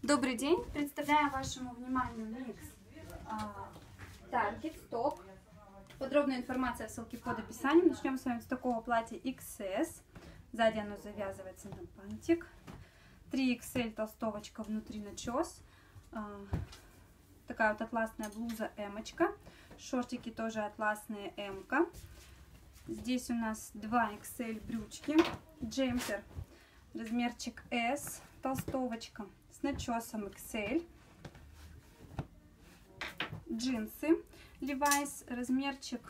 Добрый день! Представляю вашему вниманию микс Target Stock. Подробная информация в ссылке под описанием. Начнем с вами с такого платья XS. Сзади оно завязывается на бантик. 3XL толстовочка, внутри начес. Такая вот атласная блуза М-очка. Шортики тоже атласные М-ка. Здесь у нас 2XL брючки. Джемпер размерчик S. Толстовочка с начесом XL. Джинсы Levi's размерчик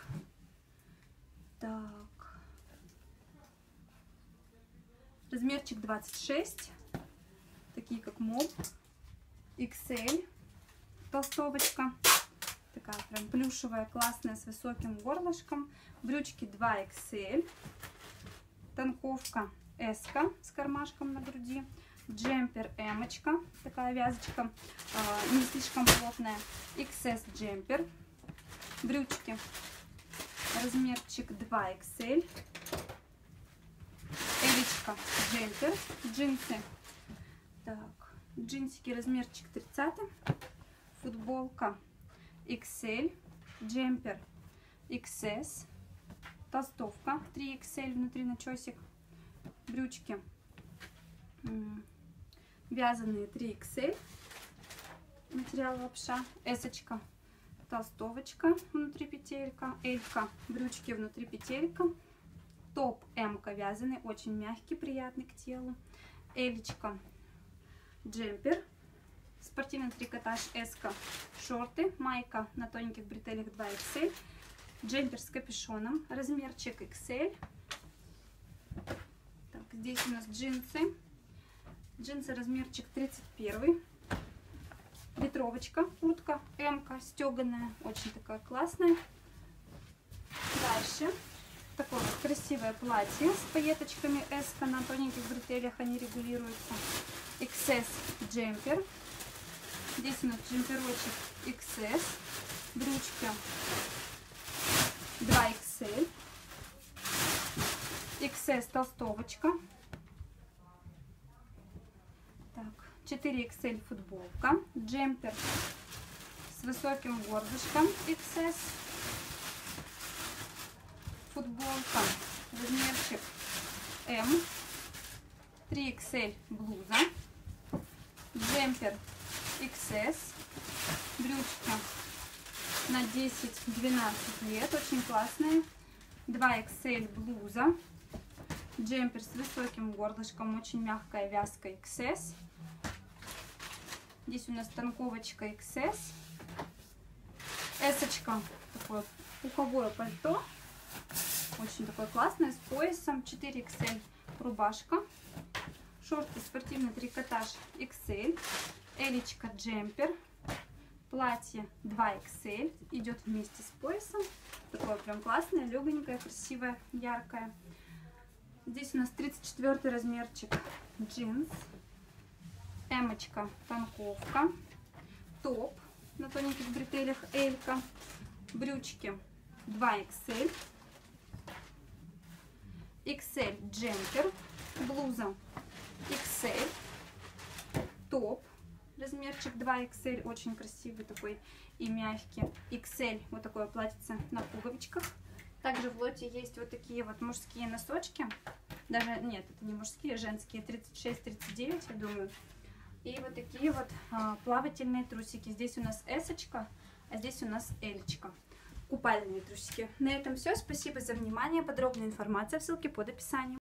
размерчик 26, такие как моб. XL толстовочка, такая прям плюшевая, классная, с высоким горлышком. Брючки 2XL, танковка S с кармашком на груди. Джемпер М-очка, такая вязочка, не слишком плотная. XS джемпер. Брючки размерчик 2XL. Элечка джемпер. Джинсы. Джинсики размерчик 30. Футболка XL. Джемпер XS. Толстовка 3XL, внутри начесик. Брючки вязаные 3XL, материал лапша. S-очка, толстовочка, внутри петелька. Элька, брючки, внутри петелька. Топ М-ка вязаный, очень мягкий, приятный к телу. Элечка, джемпер, спортивный трикотаж. S-ка, шорты. Майка на тоненьких бретелях 2XL. Джемпер с капюшоном, размерчик XL. Здесь у нас джинсы. Джинсы размерчик 31. Ветровочка, куртка М-ка, стеганая, очень такая классная. Дальше такое вот красивое платье с пайеточками S-ка, на тоненьких бретелях они регулируются. XS джемпер. Здесь у нас джемперочек XS. Брючки 2XL. XS толстовочка. 4XL футболка. Джемпер с высоким горлышком XS. Футболка размерчик М. 3XL блуза. Джемпер XS. Брючки на 10-12 лет. Очень классные. 2XL блуза. Джемпер с высоким горлышком. Очень мягкая вязка XS. Здесь у нас танковочка XS. S-очка, такое пуховое пальто. Очень такое классное, с поясом. 4XL рубашка. Шорты спортивный трикотаж XL. Элечка джемпер. Платье 2XL. Идет вместе с поясом. Такое прям классное, легонькое, красивое, яркое. Здесь у нас 34 размерчик джинс. М-очка, танковка. Топ на тоненьких бретелях Элька. Брючки 2XL. XL джемпер. Блуза XL. Топ размерчик 2XL. Очень красивый такой и мягкий. XL, вот такое платьице на пуговичках. Также в лоте есть вот такие вот мужские носочки. Даже, нет, это не мужские, женские. 36-39, я думаю. И вот такие вот плавательные трусики. Здесь у нас S-очка, а здесь у нас L-очка. Купальные трусики. На этом все. Спасибо за внимание. Подробная информация в ссылке под описанием.